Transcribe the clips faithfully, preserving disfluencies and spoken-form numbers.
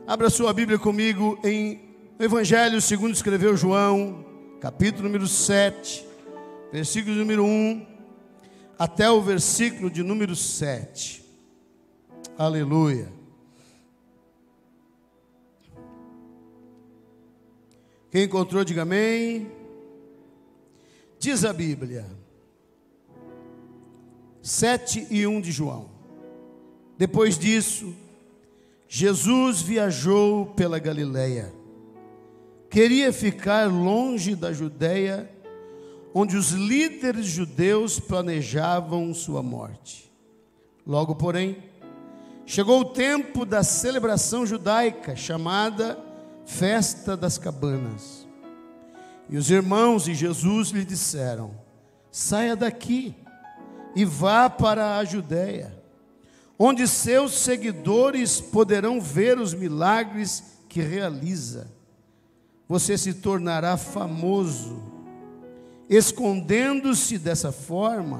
Abra sua Bíblia comigo em Evangelho segundo escreveu João, capítulo número sete, versículo número um, até o versículo de número sete. Aleluia. Quem encontrou, diga amém. Diz a Bíblia, sete e um de João. Depois disso, Jesus viajou pela Galileia. Queria ficar longe da Judeia, onde os líderes judeus planejavam sua morte. Logo, porém, chegou o tempo da celebração judaica, chamada Festa das Cabanas. E os irmãos de Jesus lhe disseram: saia daqui e vá para a Judeia, onde seus seguidores poderão ver os milagres que realiza. Você se tornará famoso, escondendo-se dessa forma.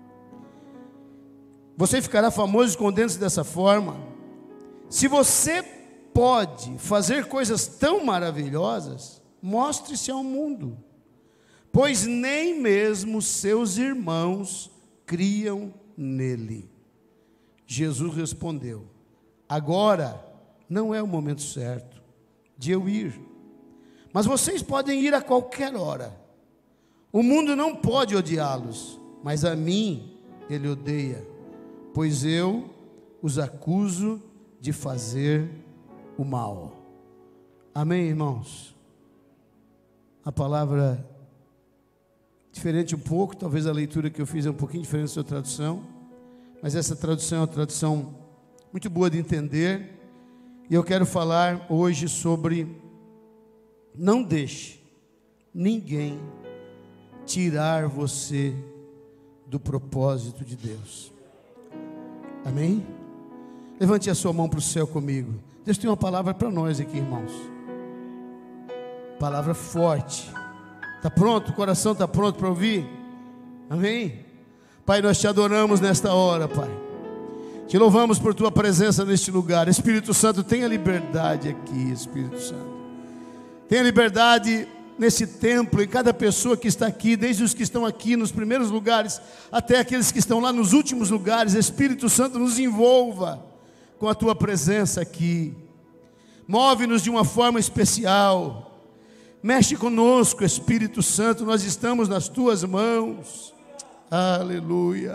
Você ficará famoso escondendo-se dessa forma. Se você pode fazer coisas tão maravilhosas, mostre-se ao mundo, pois nem mesmo seus irmãos criam nele. Jesus respondeu: agora não é o momento certo de eu ir, mas vocês podem ir a qualquer hora. O mundo não pode odiá-los, mas a mim ele odeia, pois eu os acuso de fazer o mal. Amém, irmãos? A palavra diferente um pouco, talvez a leitura que eu fiz é um pouquinho diferente da sua tradução, mas essa tradução é uma tradução muito boa de entender, e eu quero falar hoje sobre: não deixe ninguém tirar você do propósito de Deus. Amém? Levante a sua mão para o céu comigo. Deus tem uma palavra para nós aqui, irmãos. Palavra forte. Está pronto? O coração está pronto para ouvir? Amém? Pai, nós te adoramos nesta hora, Pai. Te louvamos por tua presença neste lugar. Espírito Santo, tenha liberdade aqui, Espírito Santo. Tenha liberdade nesse templo, em cada pessoa que está aqui, desde os que estão aqui nos primeiros lugares, até aqueles que estão lá nos últimos lugares. Espírito Santo, nos envolva com a tua presença aqui. Move-nos de uma forma especial. Mexe conosco, Espírito Santo, nós estamos nas tuas mãos. Aleluia.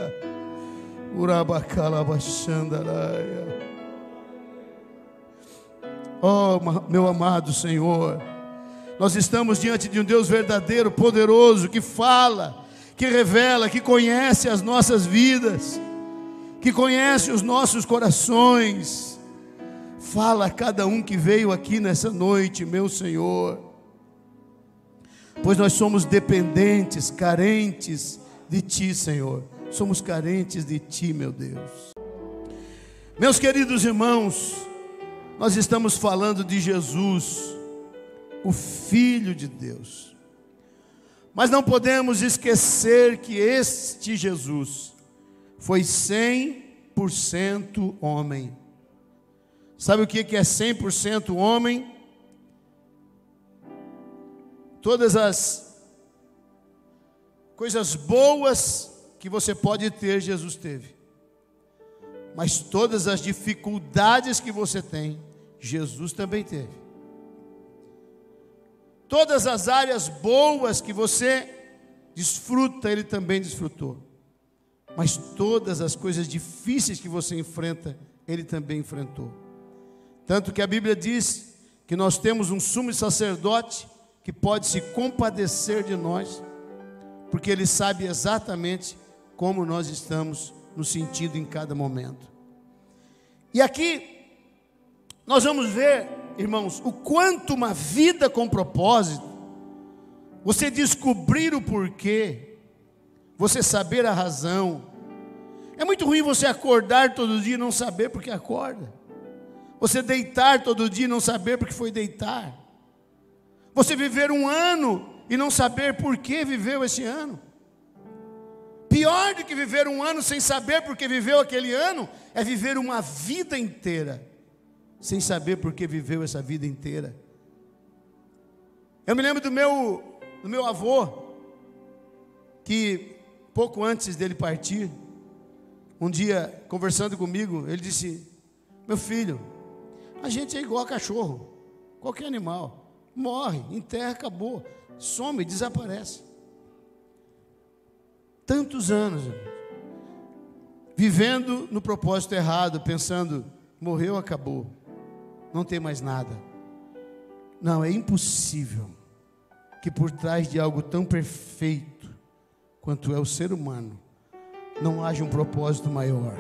Urabacalabachandaraia. Oh, meu amado Senhor, nós estamos diante de um Deus verdadeiro, poderoso, que fala, que revela, que conhece as nossas vidas, que conhece os nossos corações. Fala a cada um que veio aqui nessa noite, meu Senhor, pois nós somos dependentes, carentes de Ti, Senhor. Somos carentes de Ti, meu Deus. Meus queridos irmãos, nós estamos falando de Jesus, o Filho de Deus. Mas não podemos esquecer que este Jesus foi cem por cento homem. Sabe o que é cem por cento homem? Todas as coisas boas que você pode ter, Jesus teve. Mas todas as dificuldades que você tem, Jesus também teve. Todas as áreas boas que você desfruta, Ele também desfrutou. Mas todas as coisas difíceis que você enfrenta, Ele também enfrentou. Tanto que a Bíblia diz que nós temos um sumo sacerdote que pode se compadecer de nós, porque Ele sabe exatamente como nós estamos nos sentindo em cada momento. E aqui nós vamos ver, irmãos, o quanto uma vida com propósito, você descobrir o porquê, você saber a razão. É muito ruim você acordar todo dia e não saber porque acorda. Você deitar todo dia e não saber porque foi deitar. Você viver um ano e não saber por que viveu esse ano. Pior do que viver um ano sem saber por que viveu aquele ano, é viver uma vida inteira sem saber por que viveu essa vida inteira. Eu me lembro do meu, do meu avô, que pouco antes dele partir, um dia, conversando comigo, ele disse: meu filho, a gente é igual a cachorro, qualquer animal, morre, enterra, acabou, some, desaparece. Tantos anos, vivendo no propósito errado, pensando, morreu, acabou, não tem mais nada. Não, é impossível que por trás de algo tão perfeito quanto é o ser humano, não haja um propósito maior.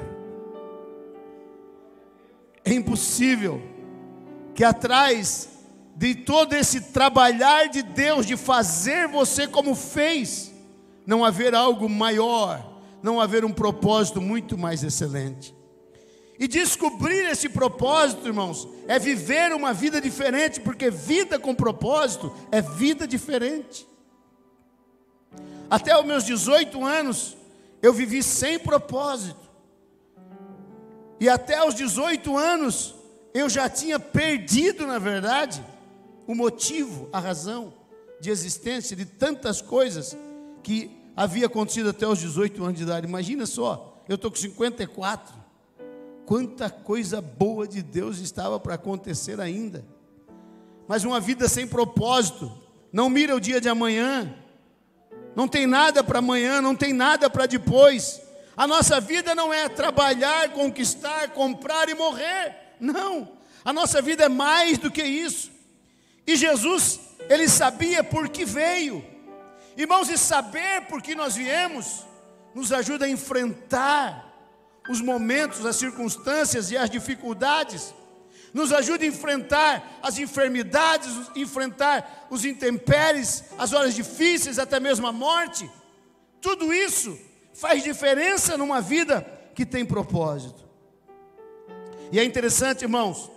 É impossível que atrás de todo esse trabalhar de Deus, de fazer você como fez, não haver algo maior, não haver um propósito muito mais excelente. E descobrir esse propósito, irmãos, é viver uma vida diferente, porque vida com propósito é vida diferente. Até os meus dezoito anos, eu vivi sem propósito. E até os dezoito anos, eu já tinha perdido, na verdade, o motivo, a razão de existência de tantas coisas que havia acontecido até os dezoito anos de idade. Imagina só, eu estou com cinquenta e quatro. Quanta coisa boa de Deus estava para acontecer ainda. Mas uma vida sem propósito, não mira o dia de amanhã, não tem nada para amanhã, não tem nada para depois. A nossa vida não é trabalhar, conquistar, comprar e morrer. Não, a nossa vida é mais do que isso. E Jesus, Ele sabia por que veio. Irmãos, e saber por que nós viemos, nos ajuda a enfrentar os momentos, as circunstâncias e as dificuldades, nos ajuda a enfrentar as enfermidades, enfrentar os intempéries, as horas difíceis, até mesmo a morte. Tudo isso faz diferença numa vida que tem propósito. E é interessante, irmãos,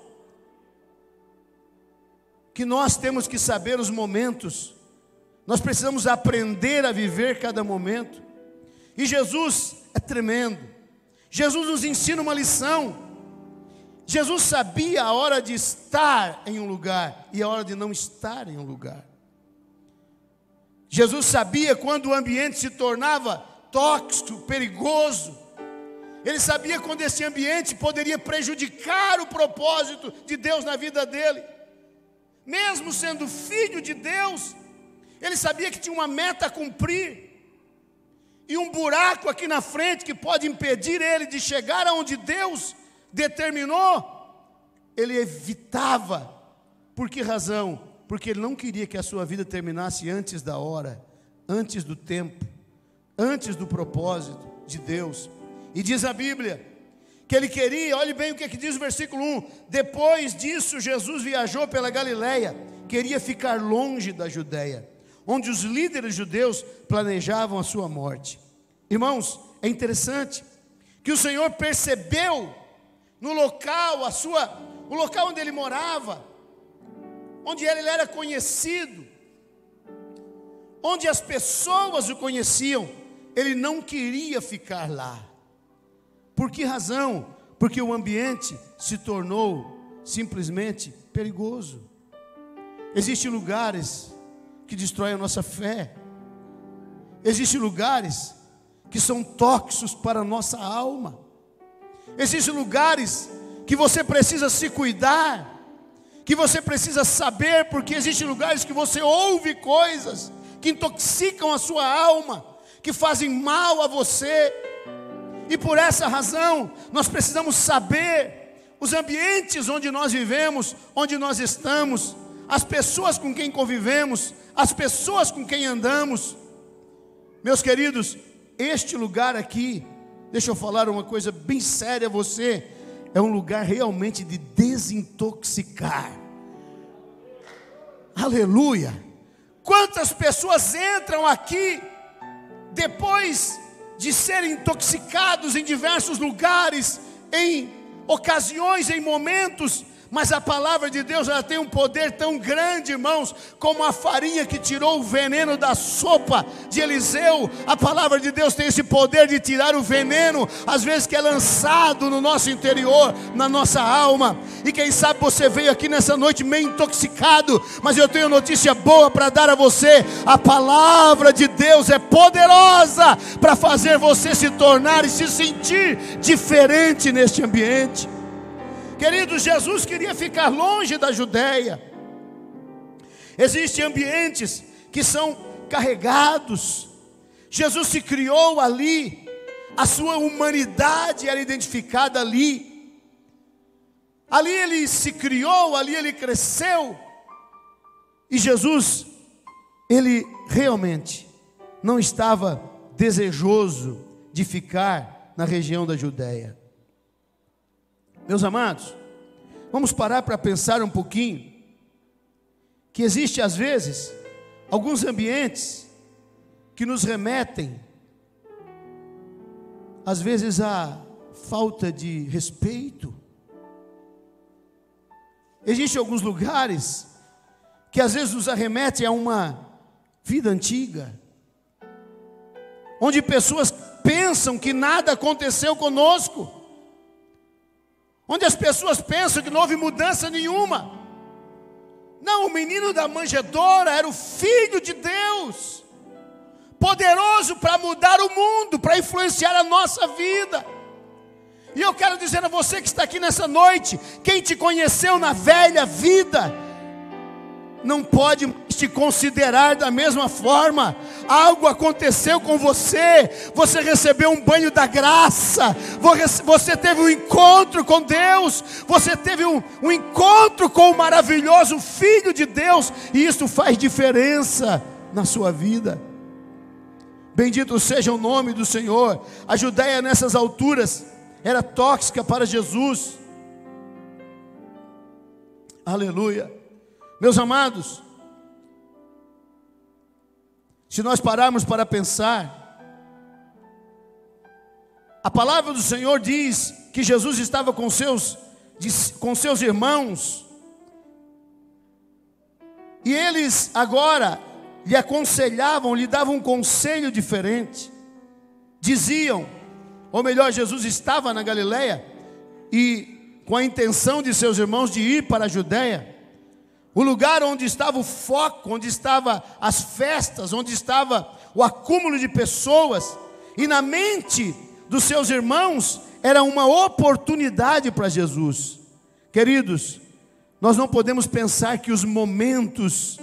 que nós temos que saber os momentos, nós precisamos aprender a viver cada momento. E Jesus é tremendo. Jesus nos ensina uma lição. Jesus sabia a hora de estar em um lugar e a hora de não estar em um lugar. Jesus sabia quando o ambiente se tornava tóxico, perigoso. Ele sabia quando esse ambiente poderia prejudicar o propósito de Deus na vida dele. Mesmo sendo filho de Deus, ele sabia que tinha uma meta a cumprir. E um buraco aqui na frente que pode impedir ele de chegar aonde Deus determinou, ele evitava. Por que razão? Porque ele não queria que a sua vida terminasse antes da hora, antes do tempo, antes do propósito de Deus. E diz a Bíblia que ele queria, olhe bem o que, é que diz o versículo um: depois disso Jesus viajou pela Galileia, queria ficar longe da Judeia, onde os líderes judeus planejavam a sua morte. Irmãos, é interessante que o Senhor percebeu no local, a sua, o local onde ele morava, onde ele era conhecido, onde as pessoas o conheciam, ele não queria ficar lá. Por que razão? Porque o ambiente se tornou simplesmente perigoso. Existem lugares que destroem a nossa fé. Existem lugares que são tóxicos para a nossa alma. Existem lugares que você precisa se cuidar, que você precisa saber, porque existem lugares que você ouve coisas que intoxicam a sua alma, que fazem mal a você. E por essa razão, nós precisamos saber os ambientes onde nós vivemos, onde nós estamos, as pessoas com quem convivemos, as pessoas com quem andamos. Meus queridos, este lugar aqui, deixa eu falar uma coisa bem séria a você, é um lugar realmente de desintoxicar. Aleluia! Quantas pessoas entram aqui depois de serem intoxicados em diversos lugares, em ocasiões, em momentos, Mas a palavra de Deus, ela tem um poder tão grande, irmãos, como a farinha que tirou o veneno da sopa de Eliseu. A palavra de Deus tem esse poder de tirar o veneno, às vezes que é lançado no nosso interior, na nossa alma. E quem sabe você veio aqui nessa noite meio intoxicado, mas eu tenho notícia boa para dar a você. A palavra de Deus é poderosa para fazer você se tornar e se sentir diferente neste ambiente. Queridos, Jesus queria ficar longe da Judéia. Existem ambientes que são carregados. Jesus se criou ali, a sua humanidade era identificada ali. Ali ele se criou, ali ele cresceu. E Jesus, ele realmente não estava desejoso de ficar na região da Judéia. Meus amados, vamos parar para pensar um pouquinho, que existe às vezes, alguns ambientes que nos remetem, às vezes a falta de respeito. Existem alguns lugares que às vezes nos arremetem a uma vida antiga, onde pessoas pensam que nada aconteceu conosco, onde as pessoas pensam que não houve mudança nenhuma. Não, o menino da manjedoura era o Filho de Deus, poderoso para mudar o mundo, para influenciar a nossa vida. E eu quero dizer a você que está aqui nessa noite, quem te conheceu na velha vida, não pode te considerar da mesma forma. Algo aconteceu com você, você recebeu um banho da graça, você teve um encontro com Deus, você teve um, um encontro com o maravilhoso Filho de Deus, e isso faz diferença na sua vida. Bendito seja o nome do Senhor. A Judéia nessas alturas era tóxica para Jesus. Aleluia. Meus amados, se nós pararmos para pensar, a palavra do Senhor diz que Jesus estava com seus, com seus irmãos, e eles agora lhe aconselhavam, lhe davam um conselho diferente. Diziam, ou melhor, Jesus estava na Galileia, e com a intenção de seus irmãos de ir para a Judéia, o lugar onde estava o foco, onde estavam as festas, onde estava o acúmulo de pessoas, e na mente dos seus irmãos era uma oportunidade para Jesus. Queridos, nós não podemos pensar que os momentos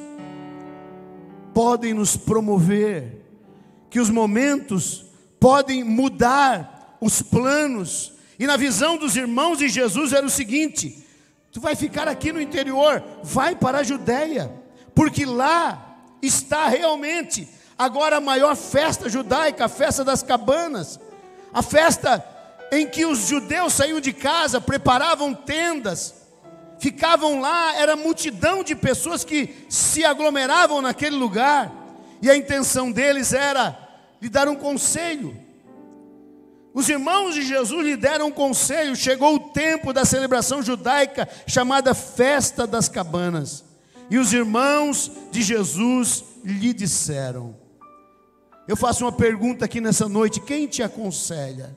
podem nos promover, que os momentos podem mudar os planos. E na visão dos irmãos de Jesus era o seguinte: tu vai ficar aqui no interior, vai para a Judéia, porque lá está realmente agora a maior festa judaica, a festa das cabanas, a festa em que os judeus saíam de casa, preparavam tendas, ficavam lá, era multidão de pessoas que se aglomeravam naquele lugar, e a intenção deles era lhe dar um conselho. Os irmãos de Jesus lhe deram um conselho. Chegou o tempo da celebração judaica chamada Festa das Cabanas, e os irmãos de Jesus lhe disseram. Eu faço uma pergunta aqui nessa noite: quem te aconselha?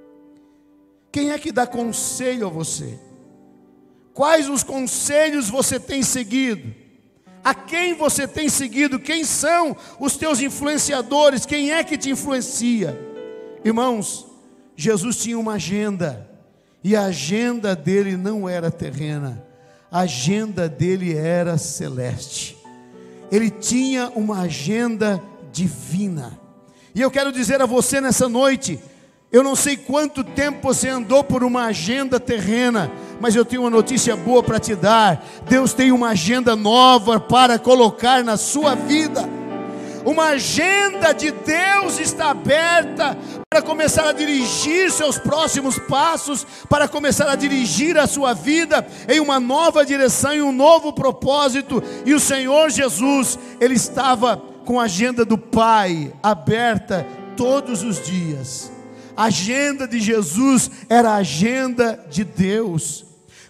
Quem é que dá conselho a você? Quais os conselhos você tem seguido? A quem você tem seguido? Quem são os teus influenciadores? Quem é que te influencia? Irmãos, Jesus tinha uma agenda, e a agenda dele não era terrena, a agenda dele era celeste. Ele tinha uma agenda divina. E eu quero dizer a você nessa noite, eu não sei quanto tempo você andou por uma agenda terrena, mas eu tenho uma notícia boa para te dar. Deus tem uma agenda nova para colocar na sua vida. Uma agenda de Deus está aberta para começar a dirigir seus próximos passos, para começar a dirigir a sua vida em uma nova direção, em um novo propósito. E o Senhor Jesus, Ele estava com a agenda do Pai aberta todos os dias. A agenda de Jesus era a agenda de Deus.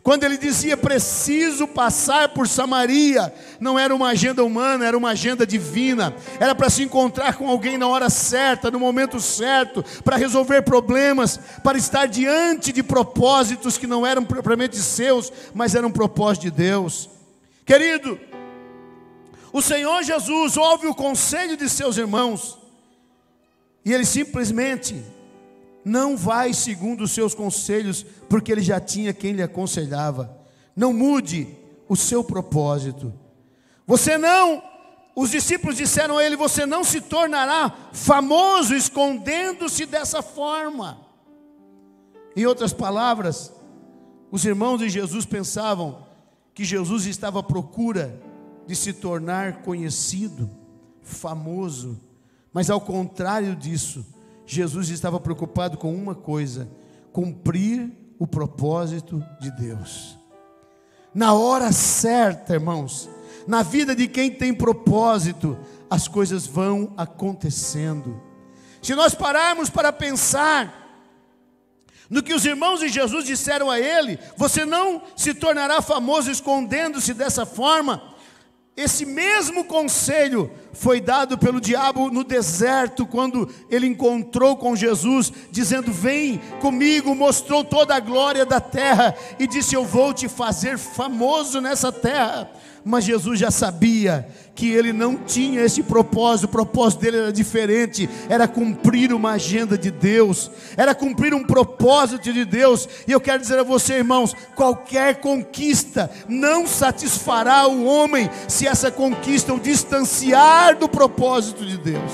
Quando ele dizia preciso passar por Samaria, não era uma agenda humana, era uma agenda divina. Era para se encontrar com alguém na hora certa, no momento certo, para resolver problemas, para estar diante de propósitos que não eram propriamente seus, mas eram propósitos de Deus. Querido, o Senhor Jesus ouve o conselho de seus irmãos, e ele simplesmente não vai segundo os seus conselhos, porque ele já tinha quem lhe aconselhava. Não mude o seu propósito. Você não, os discípulos disseram a ele, você não se tornará famoso escondendo-se dessa forma. Em outras palavras, os irmãos de Jesus pensavam que Jesus estava à procura de se tornar conhecido, famoso, mas ao contrário disso, Jesus estava preocupado com uma coisa: cumprir o propósito de Deus. Na hora certa, irmãos, na vida de quem tem propósito, as coisas vão acontecendo. Se nós pararmos para pensar no que os irmãos de Jesus disseram a ele, você não se tornará famoso escondendo-se dessa forma. Esse mesmo conselho foi dado pelo diabo no deserto, quando ele encontrou com Jesus, dizendo, vem comigo, mostrou toda a glória da terra, e disse, eu vou te fazer famoso nessa terra. Mas Jesus já sabia que ele não tinha esse propósito. O propósito dele era diferente, era cumprir uma agenda de Deus, era cumprir um propósito de Deus. E eu quero dizer a você, irmãos, qualquer conquista não satisfará o homem, se essa conquista o distanciar do propósito de Deus.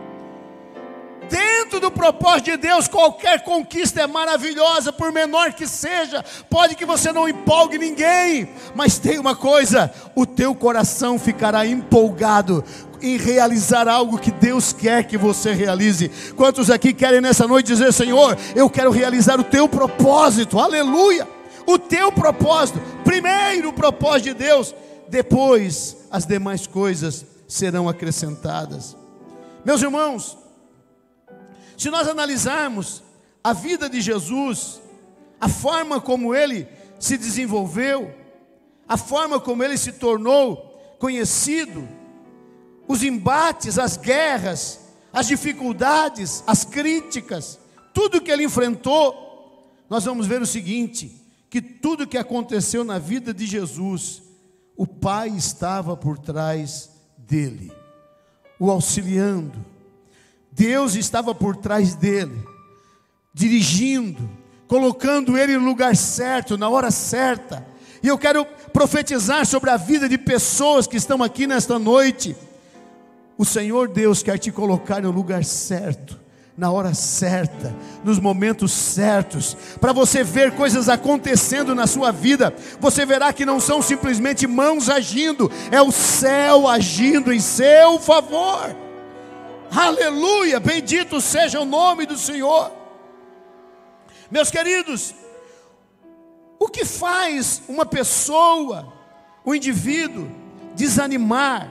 Dentro do propósito de Deus, qualquer conquista é maravilhosa, por menor que seja. Pode que você não empolgue ninguém, mas tem uma coisa: o teu coração ficará empolgado em realizar algo que Deus quer que você realize. Quantos aqui querem nessa noite dizer, Senhor, eu quero realizar o teu propósito? Aleluia! O teu propósito, primeiro o propósito de Deus, depois as demais coisas serão acrescentadas. Meus irmãos, se nós analisarmos a vida de Jesus, a forma como ele se desenvolveu, a forma como ele se tornou conhecido, os embates, as guerras, as dificuldades, as críticas, tudo que ele enfrentou, nós vamos ver o seguinte, que tudo que aconteceu na vida de Jesus, o Pai estava por trás dele, o auxiliando. Deus estava por trás dele, dirigindo, colocando ele no lugar certo, na hora certa. E eu quero profetizar sobre a vida de pessoas que estão aqui nesta noite. O Senhor Deus quer te colocar no lugar certo, na hora certa, nos momentos certos, para você ver coisas acontecendo na sua vida. Você verá que não são simplesmente mãos agindo, é o céu agindo em seu favor. Aleluia, bendito seja o nome do Senhor. Meus queridos, o que faz uma pessoa, um indivíduo, desanimar,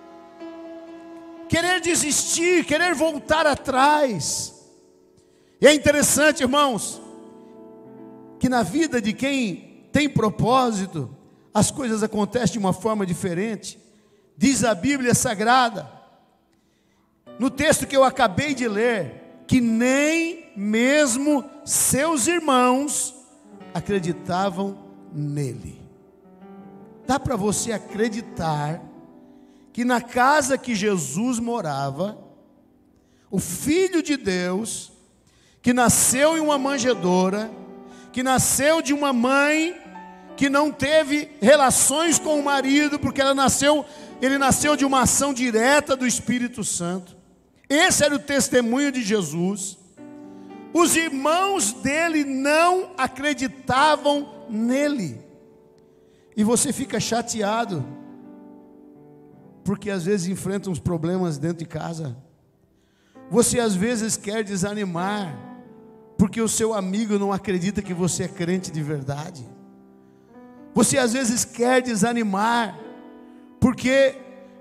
querer desistir, querer voltar atrás? E é interessante, irmãos, que na vida de quem tem propósito, as coisas acontecem de uma forma diferente. Diz a Bíblia Sagrada, no texto que eu acabei de ler, que nem mesmo seus irmãos acreditavam nele. Dá para você acreditar que na casa que Jesus morava, o Filho de Deus, que nasceu em uma manjedoura, que nasceu de uma mãe que não teve relações com o marido, porque ela nasceu, ele nasceu de uma ação direta do Espírito Santo. Esse era o testemunho de Jesus. Os irmãos dele não acreditavam nele. E você fica chateado, porque às vezes enfrenta uns problemas dentro de casa. Você às vezes quer desanimar, porque o seu amigo não acredita que você é crente de verdade. Você às vezes quer desanimar, porque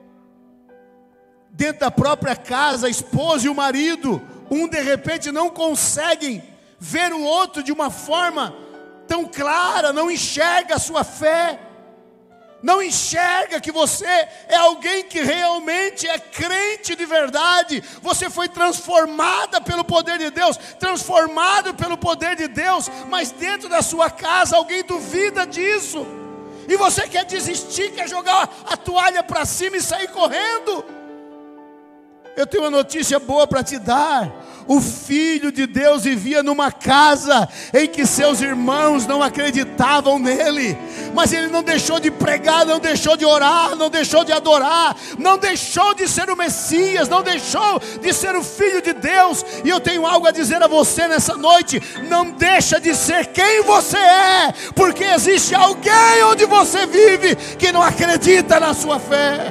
dentro da própria casa, a esposa e o marido, um de repente não conseguem ver o outro de uma forma tão clara, não enxerga a sua fé, não enxerga que você é alguém que realmente é crente de verdade. Você foi transformada pelo poder de Deus, transformado pelo poder de Deus, mas dentro da sua casa alguém duvida disso, e você quer desistir, quer jogar a toalha para cima e sair correndo. Eu tenho uma notícia boa para te dar. O Filho de Deus vivia numa casa em que seus irmãos não acreditavam nele, mas ele não deixou de pregar, não deixou de orar, não deixou de adorar, não deixou de ser o Messias, não deixou de ser o Filho de Deus. E eu tenho algo a dizer a você nessa noite: não deixa de ser quem você é, porque existe alguém onde você vive que não acredita na sua fé.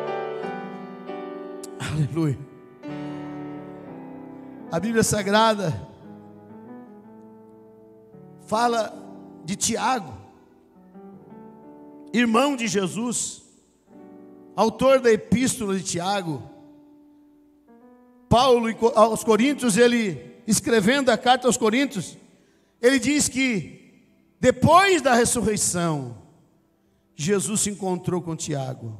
Aleluia. A Bíblia Sagrada fala de Tiago, irmão de Jesus, autor da epístola de Tiago. Paulo aos Coríntios, ele escrevendo a carta aos Coríntios, ele diz que depois da ressurreição, Jesus se encontrou com Tiago.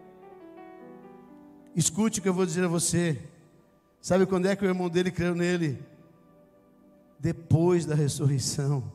Escute o que eu vou dizer a você. Sabe quando é que o irmão dele creu nele? Depois da ressurreição.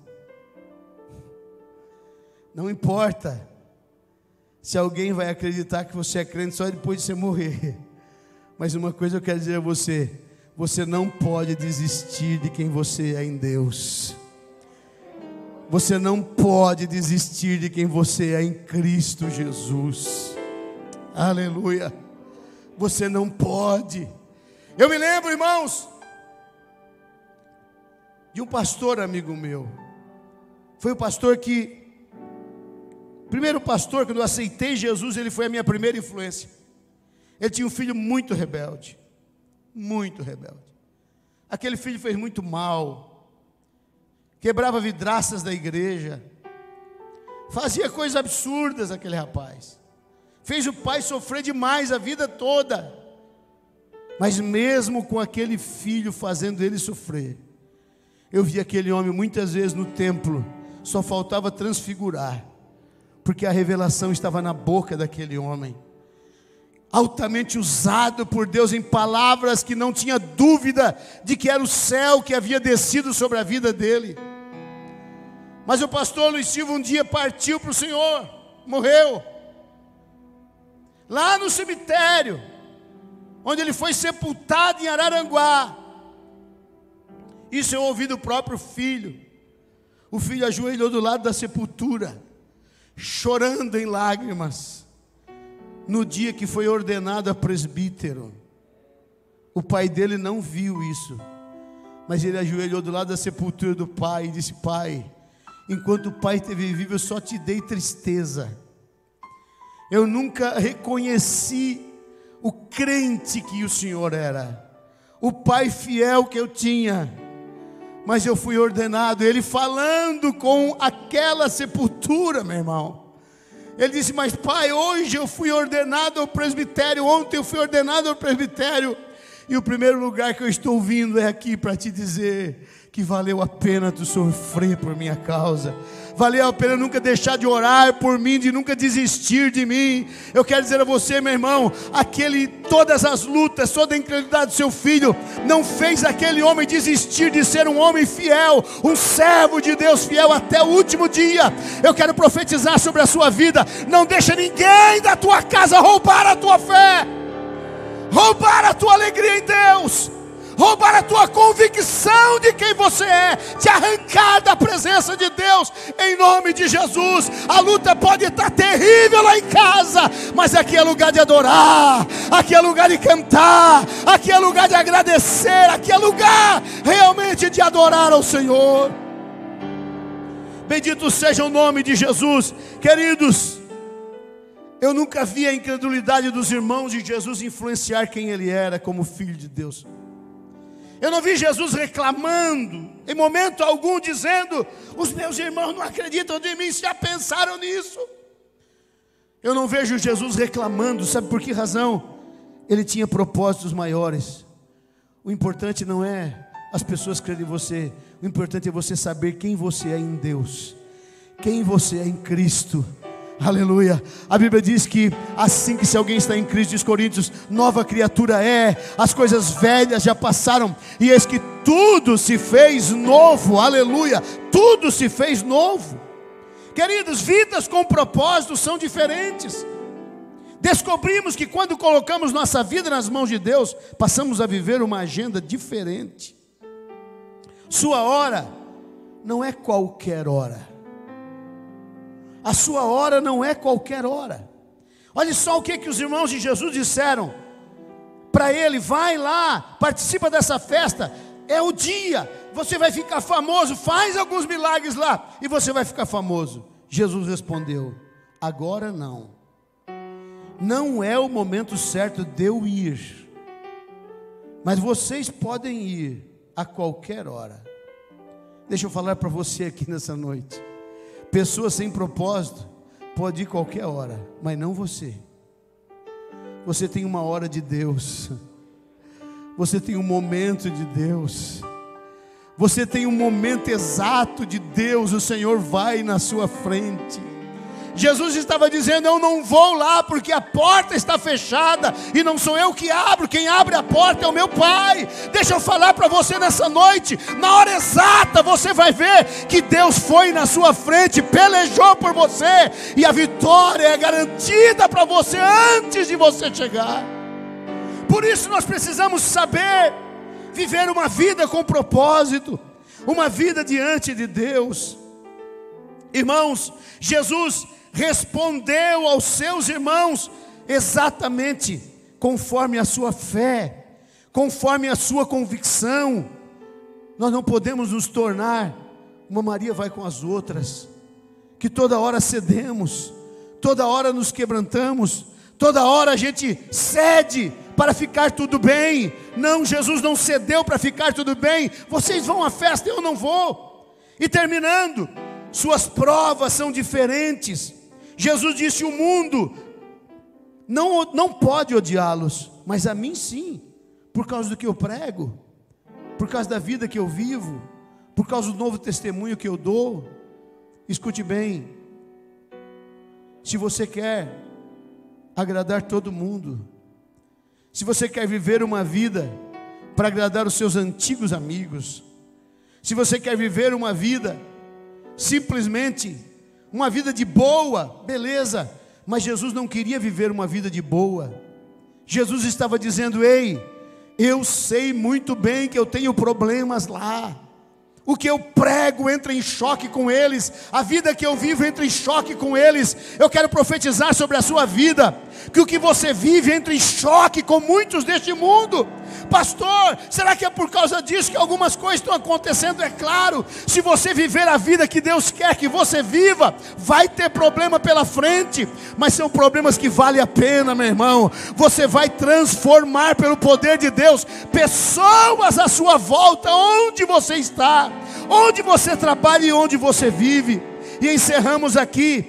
Não importa se alguém vai acreditar que você é crente só depois de você morrer, mas uma coisa eu quero dizer a você: você não pode desistir de quem você é em Deus. Você não pode desistir de quem você é em Cristo Jesus. Aleluia. Você não pode. Eu me lembro, irmãos, de um pastor amigo meu. Foi o pastor que, primeiro pastor, quando eu aceitei Jesus, ele foi a minha primeira influência. Ele tinha um filho muito rebelde, muito rebelde. Aquele filho fez muito mal, quebrava vidraças da igreja, fazia coisas absurdas aquele rapaz. Fez o pai sofrer demais a vida toda. Mas mesmo com aquele filho fazendo ele sofrer, eu vi aquele homem muitas vezes no templo, só faltava transfigurar, porque a revelação estava na boca daquele homem, altamente usado por Deus em palavras que não tinha dúvida de que era o céu que havia descido sobre a vida dele. Mas o pastor Luiz Silva um dia partiu para o Senhor, morreu, lá no cemitério, onde ele foi sepultado em Araranguá. Isso eu ouvi do próprio filho. O filho ajoelhou do lado da sepultura, chorando em lágrimas, no dia que foi ordenado a presbítero. O pai dele não viu isso, mas ele ajoelhou do lado da sepultura do pai e disse: pai, enquanto o pai esteve vivo, eu só te dei tristeza. Eu nunca reconheci o crente que o Senhor era, o pai fiel que eu tinha, mas eu fui ordenado. Ele falando com aquela sepultura, meu irmão, ele disse: mas pai, hoje eu fui ordenado ao presbitério, ontem eu fui ordenado ao presbitério, e o primeiro lugar que eu estou vindo é aqui para te dizer que valeu a pena tu sofrer por minha causa, valeu a pena nunca deixar de orar por mim, de nunca desistir de mim. Eu quero dizer a você, meu irmão, aquele, todas as lutas, toda a incredulidade do seu filho, não fez aquele homem desistir de ser um homem fiel, um servo de Deus fiel até o último dia. Eu quero profetizar sobre a sua vida: não deixa ninguém da tua casa roubar a tua fé, roubar a tua alegria em Deus, roubar a tua convicção de quem você é, te arrancar da presença de Deus, em nome de Jesus. A luta pode estar terrível lá em casa, mas aqui é lugar de adorar, aqui é lugar de cantar, aqui é lugar de agradecer, aqui é lugar realmente de adorar ao Senhor. Bendito seja o nome de Jesus. Queridos, eu nunca vi a incredulidade dos irmãos de Jesus influenciar quem ele era como filho de Deus. Eu não vi Jesus reclamando, em momento algum, dizendo: os meus irmãos não acreditam em mim. Já pensaram nisso? Eu não vejo Jesus reclamando. Sabe por que razão? Ele tinha propósitos maiores. O importante não é as pessoas creem em você. O importante é você saber quem você é em Deus, quem você é em Cristo. Aleluia. A Bíblia diz que assim que se alguém está em Cristo, diz Coríntios, nova criatura é, as coisas velhas já passaram, e eis que tudo se fez novo. Aleluia. Tudo se fez novo. Queridos, vidas com propósito são diferentes. Descobrimos que quando colocamos nossa vida nas mãos de Deus, passamos a viver uma agenda diferente. Sua hora não é qualquer hora. A sua hora não é qualquer hora. Olha só o que, que os irmãos de Jesus disseram para ele: vai lá, participa dessa festa, é o dia, você vai ficar famoso, faz alguns milagres lá e você vai ficar famoso. Jesus respondeu: agora não, não é o momento certo de eu ir, mas vocês podem ir a qualquer hora. Deixa eu falar para você aqui nessa noite: pessoas sem propósito pode ir qualquer hora, mas não você. Você tem uma hora de Deus, você tem um momento de Deus, você tem um momento exato de Deus. O Senhor vai na sua frente. Jesus estava dizendo: eu não vou lá porque a porta está fechada, e não sou eu que abro, quem abre a porta é o meu Pai. Deixa eu falar para você nessa noite, na hora exata você vai ver que Deus foi na sua frente, pelejou por você, e a vitória é garantida para você antes de você chegar. Por isso nós precisamos saber viver uma vida com propósito, uma vida diante de Deus. Irmãos, Jesus respondeu aos seus irmãos exatamente conforme a sua fé, conforme a sua convicção. Nós não podemos nos tornar uma Maria vai com as outras, que toda hora cedemos, toda hora nos quebrantamos, toda hora a gente cede para ficar tudo bem. Não, Jesus não cedeu para ficar tudo bem. Vocês vão à festa, eu não vou. E terminando, suas provas são diferentes. Jesus disse: o mundo não, não pode odiá-los, mas a mim sim, por causa do que eu prego, por causa da vida que eu vivo, por causa do novo testemunho que eu dou. Escute bem, se você quer agradar todo mundo, se você quer viver uma vida para agradar os seus antigos amigos, se você quer viver uma vida simplesmente uma vida de boa, beleza, mas Jesus não queria viver uma vida de boa. Jesus estava dizendo: ei, eu sei muito bem que eu tenho problemas lá, o que eu prego entra em choque com eles, a vida que eu vivo entra em choque com eles. Eu quero profetizar sobre a sua vida, que o que você vive entra em choque com muitos deste mundo. Pastor, será que é por causa disso que algumas coisas estão acontecendo? É claro, se você viver a vida que Deus quer que você viva, vai ter problema pela frente, mas são problemas que valem a pena, meu irmão. Você vai transformar pelo poder de Deus pessoas à sua volta, onde você está, onde você trabalha e onde você vive. E encerramos aqui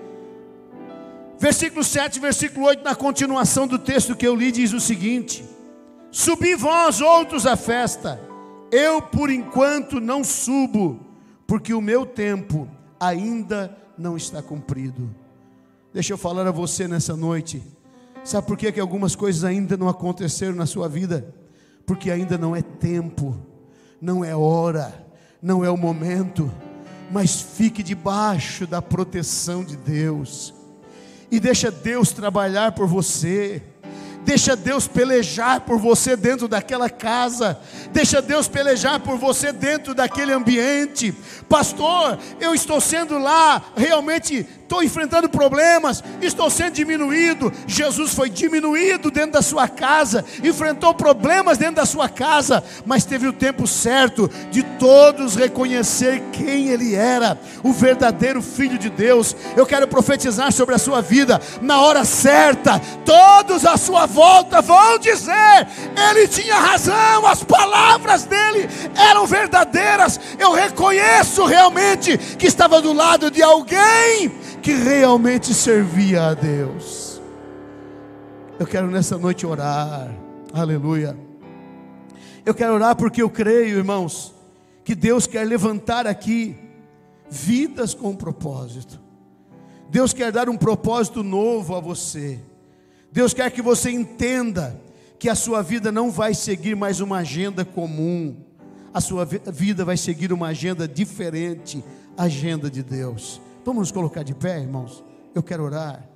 versículo sete, versículo oito, na continuação do texto que eu li, diz o seguinte: subi vós outros à festa, eu por enquanto não subo, porque o meu tempo ainda não está cumprido. Deixa eu falar a você nessa noite, sabe por que que algumas coisas ainda não aconteceram na sua vida? Porque ainda não é tempo, não é hora, não é o momento. Mas fique debaixo da proteção de Deus, e deixa Deus trabalhar por você. Deixa Deus pelejar por você dentro daquela casa. Deixa Deus pelejar por você dentro daquele ambiente. Pastor, eu estou sendo lá, realmente estou enfrentando problemas, estou sendo diminuído. Jesus foi diminuído dentro da sua casa, enfrentou problemas dentro da sua casa, mas teve o tempo certo de todos reconhecer quem Ele era, o verdadeiro Filho de Deus. Eu quero profetizar sobre a sua vida, na hora certa, todos à sua volta vão dizer: Ele tinha razão, as palavras dele eram verdadeiras. Eu reconheço realmente que estava do lado de alguém que realmente servia a Deus. Eu quero nessa noite orar, aleluia, Eu quero orar porque eu creio, irmãos, que Deus quer levantar aqui vidas com propósito. Deus quer dar um propósito novo a você. Deus quer que você entenda que a sua vida não vai seguir mais uma agenda comum. A sua vida vai seguir uma agenda diferente, a agenda de Deus. Vamos nos colocar de pé, irmãos? Eu quero orar.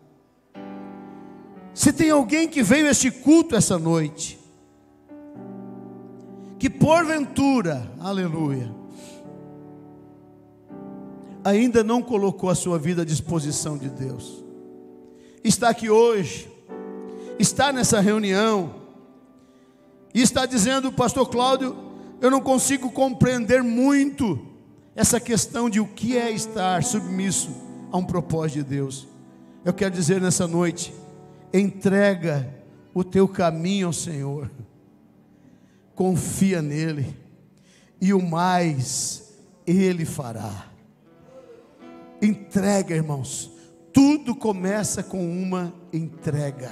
Se tem alguém que veio a este culto essa noite, que porventura, aleluia, ainda não colocou a sua vida à disposição de Deus, está aqui hoje, está nessa reunião, e está dizendo: pastor Cláudio, eu não consigo compreender muito essa questão de o que é estar submisso a um propósito de Deus. Eu quero dizer nessa noite: entrega o teu caminho ao Senhor, confia nele, e o mais Ele fará. Entrega, irmãos, tudo começa com uma entrega.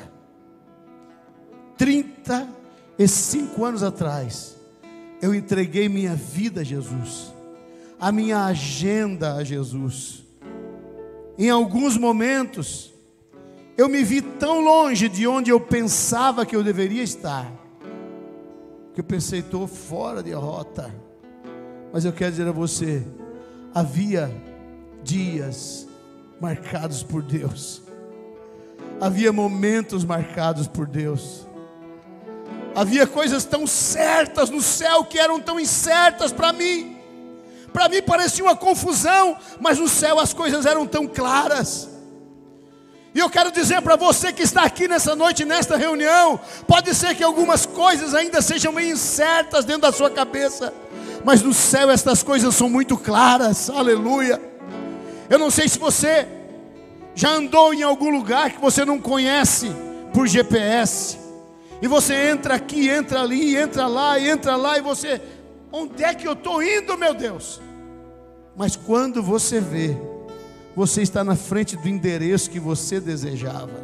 trinta e cinco anos atrás, eu entreguei minha vida a Jesus, a minha agenda a Jesus. Em alguns momentos, eu me vi tão longe de onde eu pensava que eu deveria estar, que eu pensei: estou fora de rota. Mas eu quero dizer a você, havia dias marcados por Deus, havia momentos marcados por Deus, havia coisas tão certas no céu que eram tão incertas para mim. Para mim parecia uma confusão, mas no céu as coisas eram tão claras. E eu quero dizer para você que está aqui nessa noite, nesta reunião, pode ser que algumas coisas ainda sejam meio incertas dentro da sua cabeça, mas no céu estas coisas são muito claras, aleluia. Eu não sei se você já andou em algum lugar que você não conhece por G P S, e você entra aqui, entra ali, entra lá, entra lá, e você: onde é que eu estou indo, meu Deus? Mas quando você vê, você está na frente do endereço que você desejava.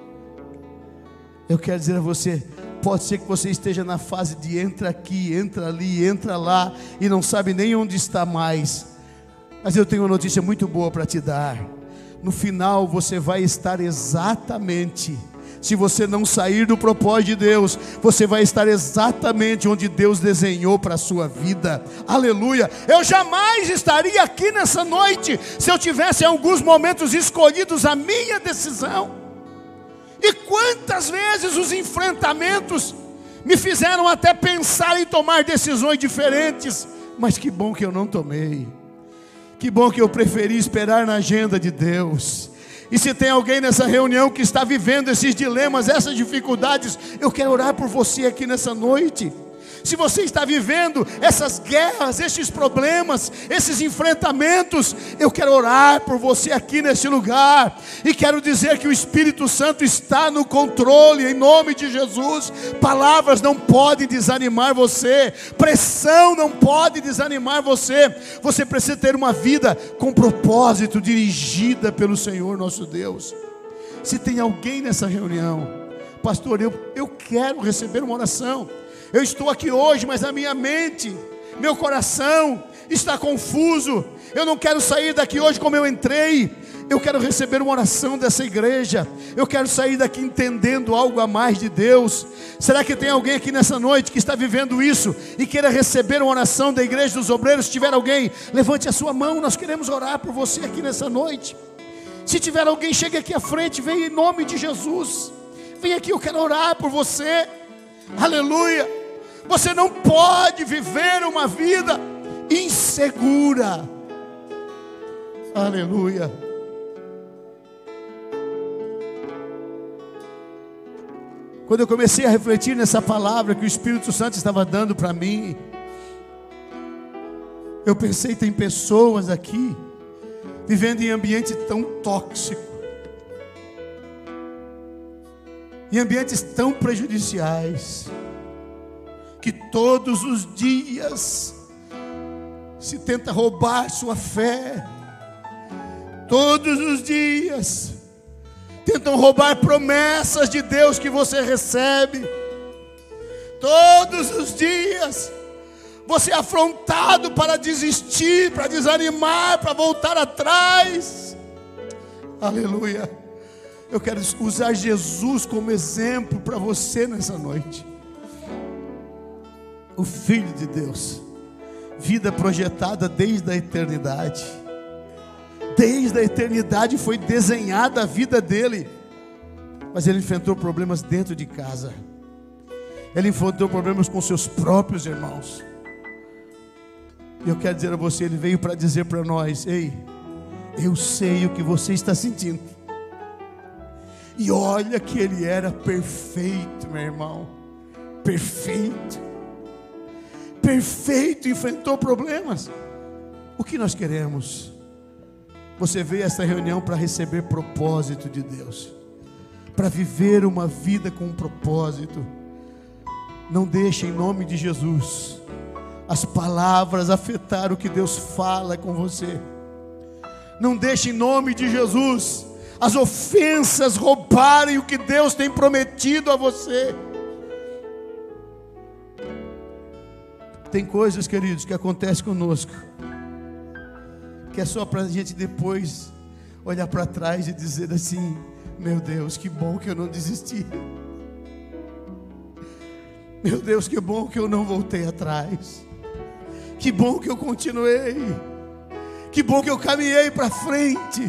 Eu quero dizer a você, pode ser que você esteja na fase de entra aqui, entra ali, entra lá, e não sabe nem onde está mais. Mas eu tenho uma notícia muito boa para te dar. No final você vai estar exatamente, se você não sair do propósito de Deus, você vai estar exatamente onde Deus desenhou para a sua vida, aleluia. Eu jamais estaria aqui nessa noite, se eu tivesse em alguns momentos escolhidos a minha decisão. E quantas vezes os enfrentamentos me fizeram até pensar em tomar decisões diferentes, mas que bom que eu não tomei, que bom que eu preferi esperar na agenda de Deus. E se tem alguém nessa reunião que está vivendo esses dilemas, essas dificuldades, eu quero orar por você aqui nessa noite. Se você está vivendo essas guerras, esses problemas, esses enfrentamentos, eu quero orar por você aqui nesse lugar, e quero dizer que o Espírito Santo está no controle, em nome de Jesus. Palavras não podem desanimar você, pressão não pode desanimar você. Você precisa ter uma vida com propósito, dirigida pelo Senhor nosso Deus. Se tem alguém nessa reunião: pastor, eu, eu quero receber uma oração. Eu estou aqui hoje, mas a minha mente, meu coração está confuso. Eu não quero sair daqui hoje como eu entrei. Eu quero receber uma oração dessa igreja. Eu quero sair daqui entendendo algo a mais de Deus. Será que tem alguém aqui nessa noite que está vivendo isso e queira receber uma oração da igreja dos obreiros? Se tiver alguém, levante a sua mão. Nós queremos orar por você aqui nessa noite. Se tiver alguém, chegue aqui à frente. Venha em nome de Jesus. Vem aqui, eu quero orar por você. Aleluia. Você não pode viver uma vida insegura. Aleluia. Quando eu comecei a refletir nessa palavra que o Espírito Santo estava dando para mim, eu pensei: tem pessoas aqui vivendo em ambiente tão tóxico, em ambientes tão prejudiciais, que todos os dias se tenta roubar sua fé, todos os dias tentam roubar promessas de Deus que você recebe, Todos os dias você é afrontado para desistir, para desanimar, para voltar atrás. Aleluia. Eu quero usar Jesus como exemplo para você nessa noite. O Filho de Deus, vida projetada desde a eternidade. Desde a eternidade foi desenhada a vida dele. Mas ele enfrentou problemas dentro de casa. Ele enfrentou problemas com seus próprios irmãos. E eu quero dizer a você, ele veio para dizer para nós: ei, eu sei o que você está sentindo. E olha que ele era perfeito, meu irmão. Perfeito. Perfeito, enfrentou problemas. O que nós queremos? Você veio a essa reunião para receber propósito de Deus, para viver uma vida com um propósito. Não deixe, em nome de Jesus, as palavras afetar o que Deus fala com você. Não deixe, em nome de Jesus, as ofensas roubarem o que Deus tem prometido a você. Tem coisas, queridos, que acontecem conosco, que é só para a gente depois olhar para trás e dizer assim: meu Deus, que bom que eu não desisti. Meu Deus, que bom que eu não voltei atrás. Que bom que eu continuei. Que bom que eu caminhei para frente.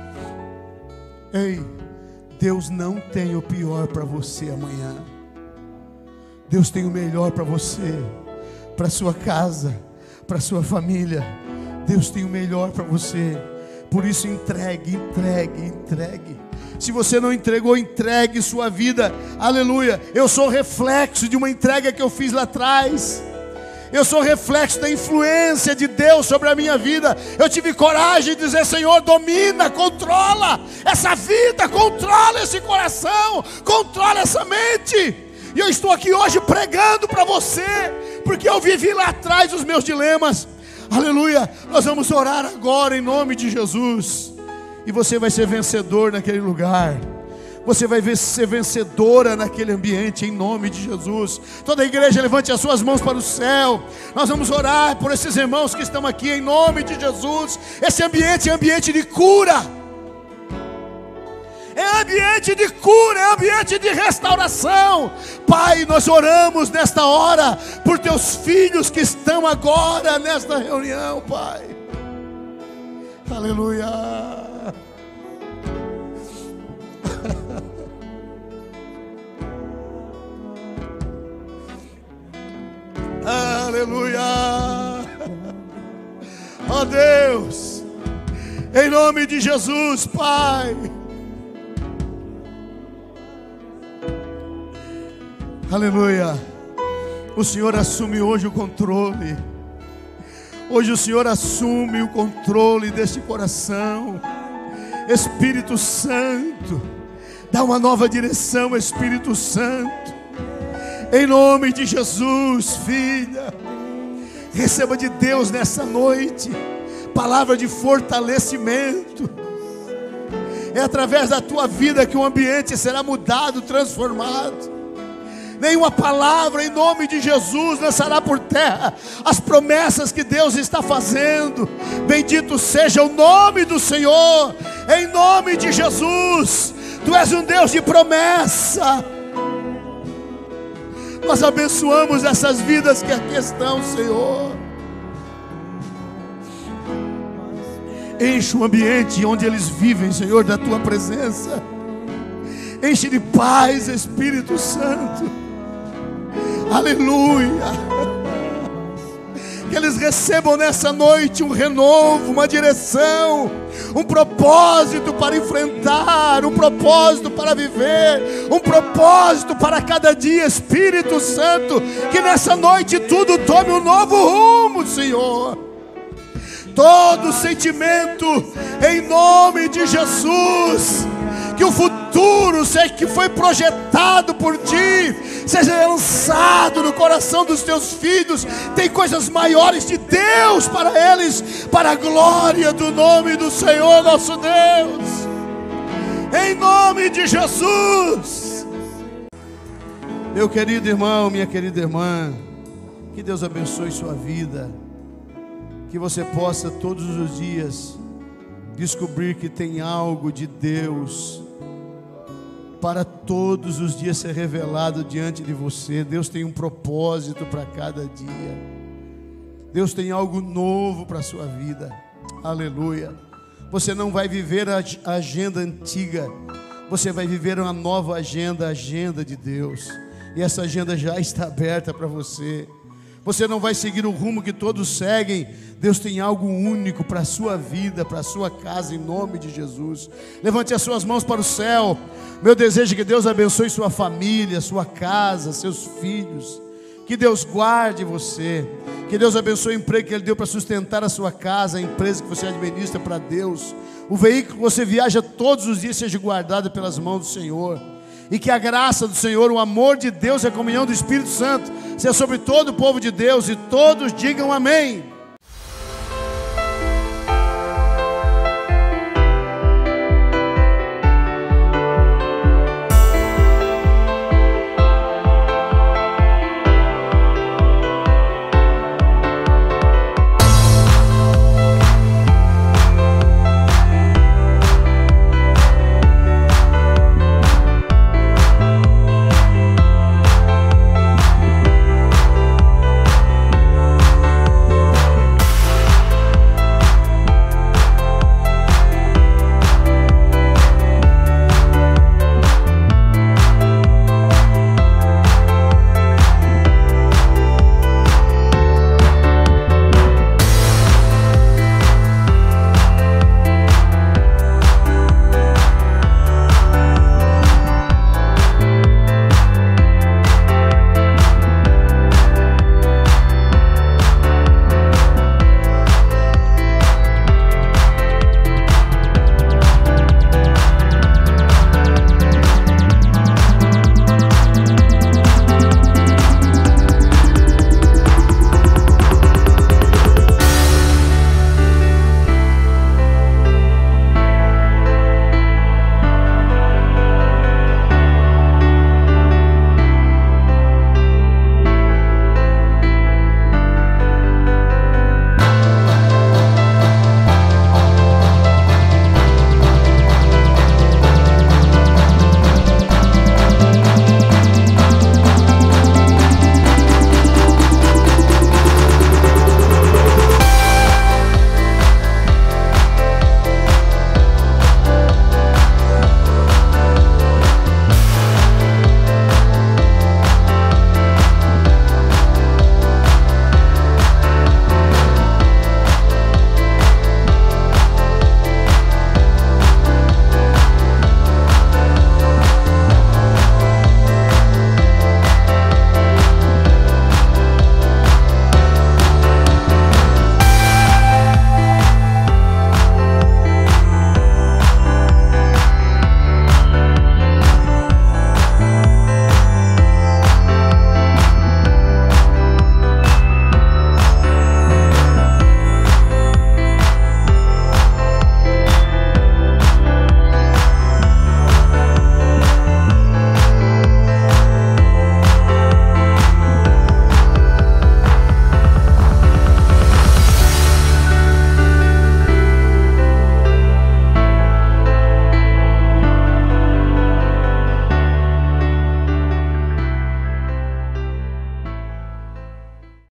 Ei, Deus não tem o pior para você amanhã. Deus tem o melhor para você, para sua casa, para sua família. Deus tem o melhor para você. Por isso entregue, entregue, entregue. Se você não entregou, entregue sua vida. Aleluia. Eu sou reflexo de uma entrega que eu fiz lá atrás. Eu sou reflexo da influência de Deus sobre a minha vida. Eu tive coragem de dizer: Senhor, domina, controla essa vida, controla esse coração, controla essa mente. E eu estou aqui hoje pregando para você, porque eu vivi lá atrás os meus dilemas. Aleluia. Nós vamos orar agora em nome de Jesus. E você vai ser vencedor naquele lugar. Você vai ser vencedora naquele ambiente em nome de Jesus. Toda a igreja levante as suas mãos para o céu. Nós vamos orar por esses irmãos que estão aqui em nome de Jesus. Esse ambiente é ambiente de cura. É ambiente de cura, é ambiente de restauração. Pai, nós oramos nesta hora por teus filhos que estão agora nesta reunião, Pai. Aleluia. Aleluia. Ó oh Deus, em nome de Jesus, Pai. Aleluia. O Senhor assume hoje o controle. Hoje o Senhor assume o controle deste coração. Espírito Santo, dá uma nova direção, Espírito Santo. Em nome de Jesus, filha, receba de Deus nessa noite palavra de fortalecimento. É através da tua vida que o ambiente será mudado, transformado. Nenhuma palavra em nome de Jesus lançará por terra as promessas que Deus está fazendo. Bendito seja o nome do Senhor. Em nome de Jesus. Tu és um Deus de promessa. Nós abençoamos essas vidas que aqui estão, Senhor. Enche o ambiente onde eles vivem, Senhor, da tua presença. Enche de paz, Espírito Santo. Aleluia. Que eles recebam nessa noite um renovo, uma direção, um propósito para enfrentar, um propósito para viver, um propósito para cada dia, Espírito Santo. Que nessa noite tudo tome um novo rumo, Senhor. Todo sentimento em nome de Jesus. Que o futuro que foi projetado por ti seja lançado no coração dos teus filhos. Tem coisas maiores de Deus para eles, para a glória do nome do Senhor nosso Deus. Em nome de Jesus. Meu querido irmão, minha querida irmã, que Deus abençoe sua vida, que você possa todos os dias descobrir que tem algo de Deus para todos os dias ser revelado diante de você. Deus tem um propósito para cada dia. Deus tem algo novo para a sua vida. Aleluia. Você não vai viver a agenda antiga, você vai viver uma nova agenda, a agenda de Deus. E essa agenda já está aberta para você. Você não vai seguir o rumo que todos seguem. Deus tem algo único para a sua vida, para a sua casa, em nome de Jesus. Levante as suas mãos para o céu. Meu desejo é que Deus abençoe sua família, sua casa, seus filhos. Que Deus guarde você. Que Deus abençoe o emprego que Ele deu para sustentar a sua casa, a empresa que você administra para Deus. O veículo que você viaja todos os dias seja guardado pelas mãos do Senhor. E que a graça do Senhor, o amor de Deus e a comunhão do Espírito Santo seja sobre todo o povo de Deus, e todos digam amém.